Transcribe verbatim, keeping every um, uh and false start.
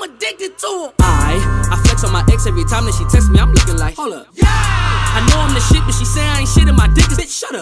addicted to him. I, I flex on my ex every time that she texts me. I'm looking like, hold up. Yeah. I know I'm the shit, but she say I ain't shit and my dick is